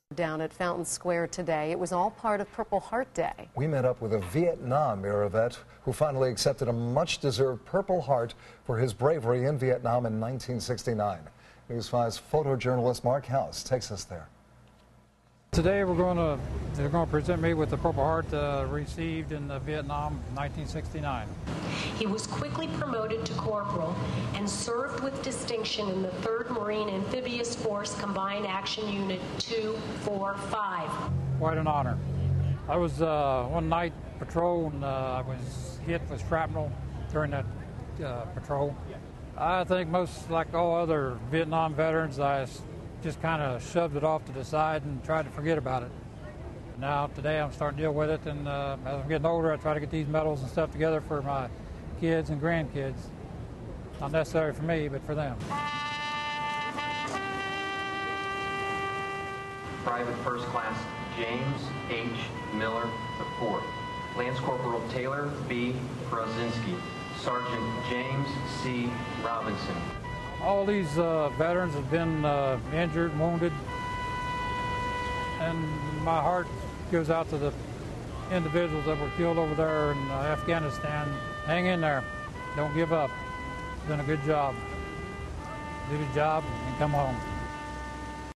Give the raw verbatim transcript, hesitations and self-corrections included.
Down at Fountain Square today. It was all part of Purple Heart Day. We met up with a Vietnam-era vet who finally accepted a much-deserved Purple Heart for his bravery in Vietnam in nineteen sixty-nine. News five's photojournalist Mark House takes us there. Today we're going to they're going to present me with the Purple Heart uh, received in uh, Vietnam nineteen sixty-nine. He was quickly promoted to corporal and served with distinction in the third Marine Amphibious Force Combined Action Unit two four five. Quite an honor. I was uh, one night patrol and uh, I was hit with shrapnel during that uh, patrol. I think most like all other Vietnam veterans, I just kind of shoved it off to the side and tried to forget about it. Now today I'm starting to deal with it, and uh, as I'm getting older I try to get these medals and stuff together for my kids and grandkids. Not necessarily for me, but for them. Private First Class James H. Miller the fourth. Lance Corporal Taylor B. Krasinski. Sergeant James C. Robinson. All these uh, veterans have been uh, injured, wounded, and my heart goes out to the individuals that were killed over there in uh, Afghanistan. Hang in there. Don't give up. Done a good job. Do the job and come home.